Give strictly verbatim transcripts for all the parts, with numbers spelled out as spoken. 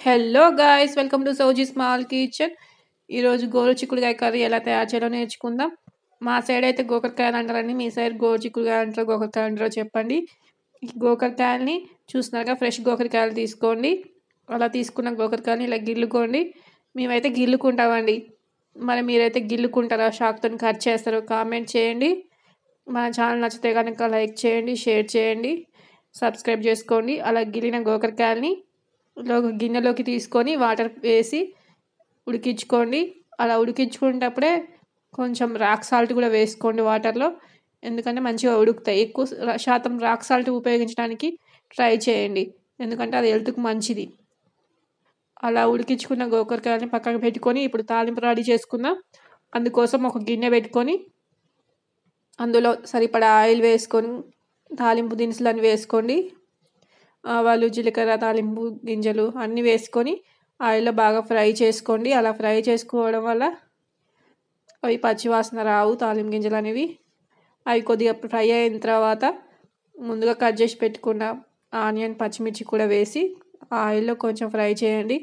Hello guys, welcome to Souji small kitchen. ఈరోజు గోరు చిక్కుడుకాయ కర్రీ ఎలా తయారు చేయాలో నేర్చుకుందాం. మా సైడ్ అయితే గోకరకాయలు అంటారని, మీ సైడ్ గోరు చిక్కుడుకాయ అంటారో గోకరకాయ అంటారో చెప్పండి. ఈ గోకరకాయలని చూస్తున్నారుగా, ఫ్రెష్ గోకరకాయలు తీసుకోండి. అలా తీసుకున్న గోకరకాయని ఇలా గిల్లుకోండి. మేమైతే గిల్లుకుంటామండి. మరి మీరైతే గిల్లుకుంటారా, షాక్తో కట్ చేస్తారో కామెంట్ చేయండి. మన ఛానల్ నచ్చితే కనుక లైక్ చేయండి, షేర్ చేయండి, సబ్స్క్రైబ్ చేసుకోండి. అలా గిల్లిన గోకరకాయలని గిన్నెలోకి తీసుకొని వాటర్ వేసి ఉడికించుకోండి. అలా ఉడికించుకునేటప్పుడే కొంచెం రాక్ సాల్ట్ కూడా వేసుకోండి వాటర్లో, ఎందుకంటే మంచిగా ఉడుకుతాయి. ఎక్కువ శాతం రాక్ సాల్ట్ ఉపయోగించడానికి ట్రై చేయండి, ఎందుకంటే అది హెల్త్కి మంచిది. అలా ఉడికించుకున్న గోకరకాయని పక్కకు పెట్టుకొని ఇప్పుడు తాలింపు రెడీ చేసుకుందాం. అందుకోసం ఒక గిన్నె పెట్టుకొని అందులో సరిపడా ఆయిల్ వేసుకొని తాలింపు దినుసులను వేసుకోండి. ఆవాలు, జీలకర్ర, తాలింపు గింజలు అన్నీ వేసుకొని ఆయిల్లో బాగా ఫ్రై చేసుకోండి. అలా ఫ్రై చేసుకోవడం వల్ల అవి పచ్చివాసన రావు. తాలింపు గింజలు అనేవి అవి కొద్దిగా ఫ్రై అయిన తర్వాత ముందుగా కట్ చేసి పెట్టుకున్న ఆనియన్, పచ్చిమిర్చి కూడా వేసి ఆయిల్లో కొంచెం ఫ్రై చేయండి.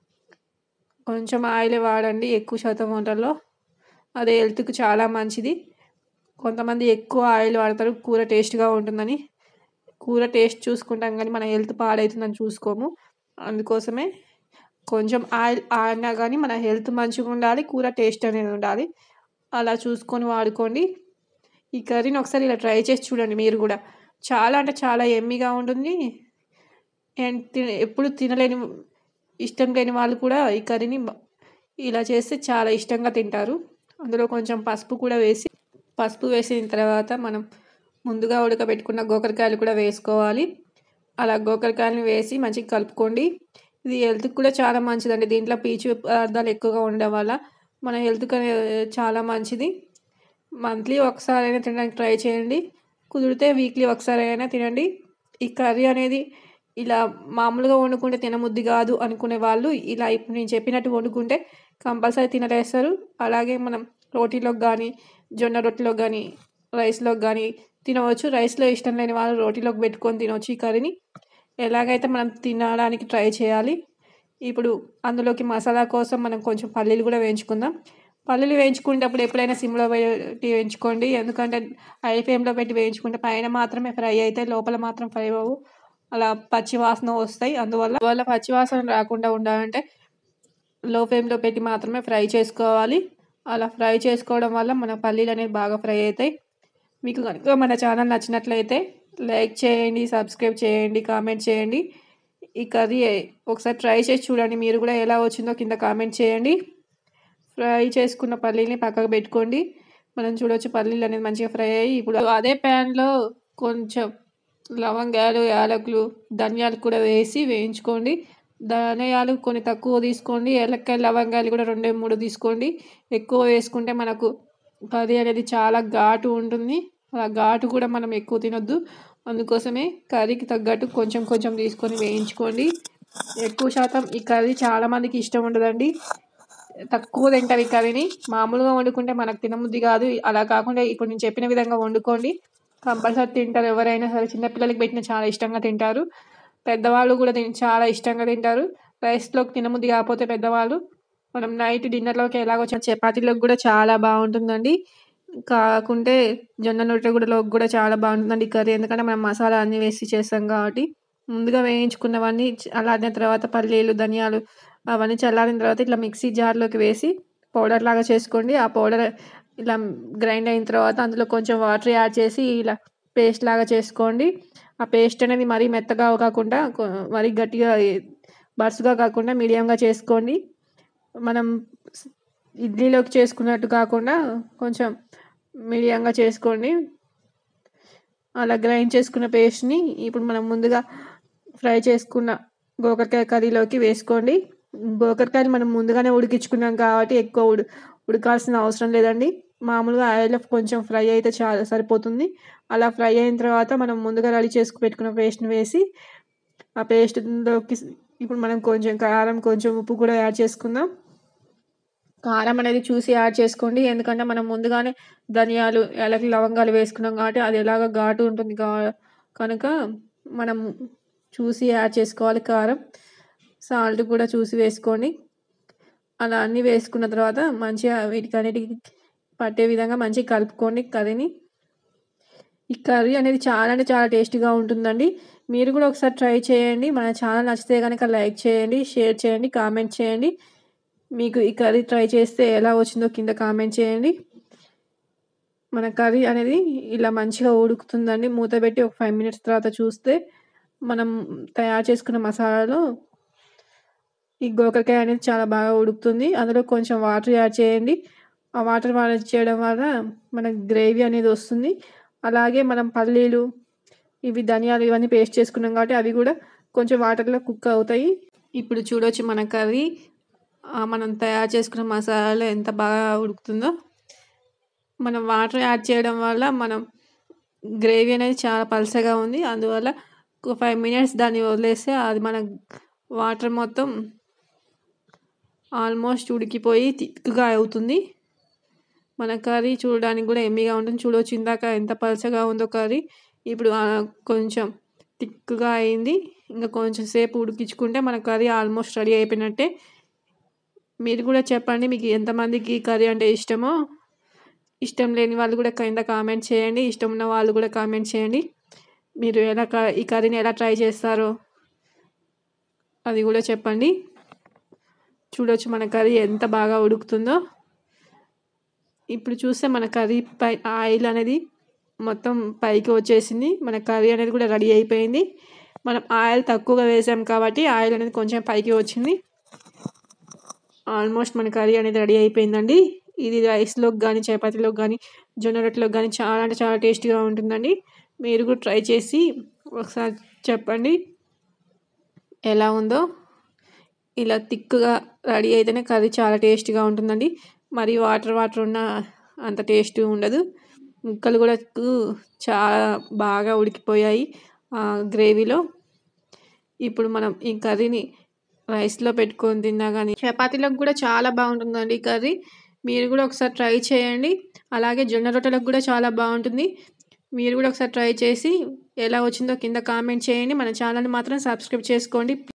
కొంచెం ఆయిల్ వాడండి ఎక్కువ శాతం వంటల్లో, అది హెల్త్కి చాలా మంచిది. కొంతమంది ఎక్కువ ఆయిల్ వాడతారు కూర టేస్ట్గా ఉంటుందని. కూర టేస్ట్ చూసుకుంటాం కానీ మన హెల్త్ పాడవుతుందని చూసుకోము. అందుకోసమే కొంచెం ఆయిల్ ఆడినా కానీ మన హెల్త్ మంచిగా ఉండాలి, కూర టేస్ట్ అనేది ఉండాలి. అలా చూసుకొని వాడుకోండి. ఈ కర్రీని ఒకసారి ఇలా ట్రై చేసి చూడండి మీరు కూడా. చాలా అంటే చాలా ఎమ్మీగా ఉంటుంది. ఎప్పుడు తినలేని, ఇష్టం లేని వాళ్ళు కూడా ఈ కర్రీని ఇలా చేస్తే చాలా ఇష్టంగా తింటారు. అందులో కొంచెం పసుపు కూడా వేసి పసుపు వేసిన తర్వాత మనం ముందుగా ఉడకబెట్టుకున్న గోకరకాయలు కూడా వేసుకోవాలి. అలా గోకరకాయలను వేసి మంచిగా కలుపుకోండి. ఇది హెల్త్కి కూడా చాలా మంచిదండి. దీంట్లో పీచు పదార్థాలు ఎక్కువగా ఉండడం వల్ల మన హెల్త్కి చాలా మంచిది. మంత్లీ ఒకసారి అయినా తినడానికి ట్రై చేయండి, కుదిరితే వీక్లీ ఒకసారి అయినా తినండి. ఈ కర్రీ అనేది ఇలా మామూలుగా వండుకుంటే తినముద్ది కాదు అనుకునే వాళ్ళు ఇలా ఇప్పుడు నేను చెప్పినట్టు వండుకుంటే కంపల్సరీ తినలేస్తారు. అలాగే మనం రోటీలోకి కానీ, జొన్న రొట్టెలోకి కానీ, రైస్లోకి కానీ తినవచ్చు. రైస్లో ఇష్టం లేని వాళ్ళు రోటీలోకి పెట్టుకొని తినవచ్చు. ఈ కర్రీని ఎలాగైతే మనం తినడానికి ట్రై చేయాలి. ఇప్పుడు అందులోకి మసాలా కోసం మనం కొంచెం పల్లీలు కూడా వేయించుకుందాం. పల్లీలు వేయించుకునేటప్పుడు ఎప్పుడైనా సిమ్లో పెట్టి వేయించుకోండి, ఎందుకంటే హై ఫ్లేమ్లో పెట్టి వేయించుకుంటే పైన మాత్రమే ఫ్రై అవుతాయి, లోపల మాత్రం ఫ్రై అవ్వవు. అలా పచ్చి వాసన వస్తాయి. అందువల్ల వల్ల పచ్చి వాసన రాకుండా ఉండాలంటే లో ఫ్లేమ్లో పెట్టి మాత్రమే ఫ్రై చేసుకోవాలి. అలా ఫ్రై చేసుకోవడం వల్ల మన పల్లీలు అనేవి బాగా ఫ్రై అవుతాయి. మీకు కనుక మన ఛానల్ నచ్చినట్లయితే లైక్ చేయండి, సబ్స్క్రైబ్ చేయండి, కామెంట్ చేయండి. ఈ కర్రీ ఒకసారి ట్రై చేసి చూడండి. మీరు కూడా ఎలా వచ్చిందో కింద కామెంట్ చేయండి. ఫ్రై చేసుకున్న పల్లీని పక్కకు పెట్టుకోండి. మనం చూడవచ్చు పల్లీలు అనేది మంచిగా ఫ్రై అయ్యి ఇప్పుడు అదే ప్యాన్లో కొంచెం లవంగాలు, యాలకులు, ధనియాలు కూడా వేసి వేయించుకోండి. ధనియాలు కొన్ని తక్కువ తీసుకోండి, ఏలక్కాయలు, లవంగాలు కూడా రెండే మూడు తీసుకోండి. ఎక్కువ వేసుకుంటే మనకు కర్రీ అనేది చాలా ఘాటు ఉంటుంది. అలా ఘాటు కూడా మనం ఎక్కువ తినొద్దు. అందుకోసమే కర్రీకి తగ్గట్టు కొంచెం కొంచెం తీసుకొని వేయించుకోండి. ఎక్కువ శాతం ఈ కర్రీ చాలామందికి ఇష్టం ఉండదండి, తక్కువ తింటారు ఈ కర్రీని. మామూలుగా వండుకుంటే మనకు తినబుద్ధి కాదు. అలా కాకుండా ఇప్పుడు నేను చెప్పిన విధంగా వండుకోండి, కంపల్సరీ తింటారు. ఎవరైనా సరే చిన్నపిల్లలకి పెట్టిన చాలా ఇష్టంగా తింటారు, పెద్దవాళ్ళు కూడా తిని చాలా ఇష్టంగా తింటారు. రైస్లోకి తినబుద్ధి కాకపోతే పెద్దవాళ్ళు మనం నైట్ డిన్నర్లోకి ఎలాగో చపాతీలోకి కూడా చాలా బాగుంటుందండి. కాకుంటే జొన్న రొట్టె కూడా లోకి కూడా చాలా బాగుంటుందండి ఈ కర్రీ, ఎందుకంటే మనం మసాలా అన్నీ వేసి చేస్తాం కాబట్టి. ముందుగా వేయించుకున్నవన్నీ చల్లారిన తర్వాత పల్లీలు, ధనియాలు అవన్నీ చల్లారిన తర్వాత ఇట్లా మిక్సీ జార్లోకి వేసి పౌడర్ లాగా చేసుకోండి. ఆ పౌడర్ ఇలా గ్రైండ్ అయిన తర్వాత అందులో కొంచెం వాటర్ యాడ్ చేసి ఇలా పేస్ట్ లాగా చేసుకోండి. ఆ పేస్ట్ అనేది మరీ మెత్తగా కాకుండా మరీ గట్టిగా బరుసుగా కాకుండా మీడియంగా చేసుకోండి. మనం ఇడ్లీలోకి చేసుకున్నట్టు కాకుండా కొంచెం మీడియంగా చేసుకోండి. అలా గ్రైండ్ చేసుకున్న పేస్ట్ని ఇప్పుడు మనం ముందుగా ఫ్రై చేసుకున్న గోకరకాయ కర్రీలోకి వేసుకోండి. గోకరకాయని మనం ముందుగానే ఉడికించుకున్నాం కాబట్టి ఎక్కువ ఉడి ఉడకాల్సిన అవసరం లేదండి. మామూలుగా ఆయిల్లో కొంచెం ఫ్రై అయితే చాలా సరిపోతుంది. అలా ఫ్రై అయిన తర్వాత మనం ముందుగా రెడీ చేసుకు పెట్టుకున్న పేస్ట్ని వేసి ఆ పేస్ట్లోకి ఇప్పుడు మనం కొంచెం కారం, కొంచెం ఉప్పు కూడా యాడ్ చేసుకుందాం. కారం అనేది చూసి యాడ్ చేసుకోండి, ఎందుకంటే మనం ముందుగానే ధనియాలు, యాలకులు, లవంగాలు వేసుకున్నాం కాబట్టి అది ఎలాగ ఘాటు ఉంటుంది కనుక మనం చూసి యాడ్ చేసుకోవాలి కారం. సాల్ట్ కూడా చూసి వేసుకోండి. అలా అన్నీ వేసుకున్న తర్వాత మంచిగా వీటికన్నిటికి పట్టే విధంగా మంచిగా కలుపుకోండి కర్రీని. ఈ కర్రీ అనేది చాలా అంటే చాలా టేస్టీగా ఉంటుందండి. మీరు కూడా ఒకసారి ట్రై చేయండి. మన ఛానల్ నచ్చితే గనక లైక్ చేయండి, షేర్ చేయండి, కామెంట్ చేయండి. మీకు ఈ కర్రీ ట్రై చేస్తే ఎలా వచ్చిందో కింద కామెంట్ చేయండి. మన కర్రీ అనేది ఇలా మంచిగా ఉడుకుతుందండి. మూత పెట్టి ఒక ఫైవ్ మినిట్స్ తర్వాత చూస్తే మనం తయారు చేసుకున్న మసాలాలో ఈ గోకరకాయ అనేది చాలా బాగా ఉడుకుతుంది. అందులో కొంచెం వాటర్ యాడ్ చేయండి. ఆ వాటర్ యాడ్ చేయడం వల్ల మనకు గ్రేవీ అనేది వస్తుంది. అలాగే మనం పల్లీలు, ఇవి ధనియాలు ఇవన్నీ పేస్ట్ చేసుకున్నాం కాబట్టి అవి కూడా కొంచెం వాటర్లో కుక్ అవుతాయి. ఇప్పుడు చూడొచ్చు మన కర్రీ మనం తయారు చేసుకున్న మసాలాలో ఎంత బాగా ఉడుకుతుందో. మనం వాటర్ యాడ్ చేయడం వల్ల మనం గ్రేవీ అనేది చాలా పలచగా ఉంది. అందువల్ల ఒక ఫైవ్ మినిట్స్ దాన్ని వదిలేస్తే అది మన వాటర్ మొత్తం ఆల్మోస్ట్ ఉడికిపోయి థిక్గా అవుతుంది. మన కర్రీ చూడడానికి కూడా ఎమ్మీగా ఉంటుంది. చూడవచ్చు ఇందాక ఎంత పలచగా ఉందో కర్రీ. ఇప్పుడు కొంచెం థిక్గా అయింది. ఇంకా కొంచెం సేపు ఉడికించుకుంటే మన కర్రీ ఆల్మోస్ట్ రెడీ అయిపోయినట్టే. మీరు కూడా చెప్పండి మీకు ఎంతమందికి కర్రీ అంటే ఇష్టమో. ఇష్టం లేని వాళ్ళు కూడా కింద కామెంట్ చేయండి. ఇష్టం ఉన్న వాళ్ళు కూడా కామెంట్ చేయండి. మీరు ఎలా ఈ కర్రీని ఎలా ట్రై చేస్తారో అది కూడా చెప్పండి. చూడొచ్చు మన కర్రీ ఎంత బాగా ఉడుకుతుందో. ఇప్పుడు చూస్తే మన కర్రీ పై ఆయిల్ అనేది మొత్తం పైకి వచ్చేసింది. మన కర్రీ అనేది కూడా రెడీ అయిపోయింది. మనం ఆయిల్ తక్కువగా వేసాం కాబట్టి ఆయిల్ అనేది కొంచెం పైకి వచ్చింది. ఆల్మోస్ట్ మన కర్రీ అనేది రెడీ అయిపోయిందండి. ఇది రైస్లోకి కానీ, చపాతీలోకి కానీ, జొన్న రొట్టెలోకి కానీ చాలా అంటే చాలా టేస్టీగా ఉంటుందండి. మీరు కూడా ట్రై చేసి ఒకసారి చెప్పండి ఎలా ఉందో. ఇలా థిక్గా రెడీ అయితేనే కర్రీ చాలా టేస్టీగా ఉంటుందండి. మరి వాటర్ వాటర్ ఉన్న అంత టేస్ట్ ఉండదు. ముక్కలు కూడా చాలా బాగా ఉడికిపోయాయి గ్రేవీలో. ఇప్పుడు మనం ఈ కర్రీని రైస్లో పెట్టుకొని తిన్నా కానీ, చపాతీలకు కూడా చాలా బాగుంటుందండి ఈ కర్రీ. మీరు కూడా ఒకసారి ట్రై చేయండి. అలాగే జొన్న రొట్టెలకు కూడా చాలా బాగుంటుంది. మీరు కూడా ఒకసారి ట్రై చేసి ఎలా వచ్చిందో కింద కామెంట్ చేయండి. మన ఛానల్ని మాత్రం సబ్స్క్రైబ్ చేసుకోండి.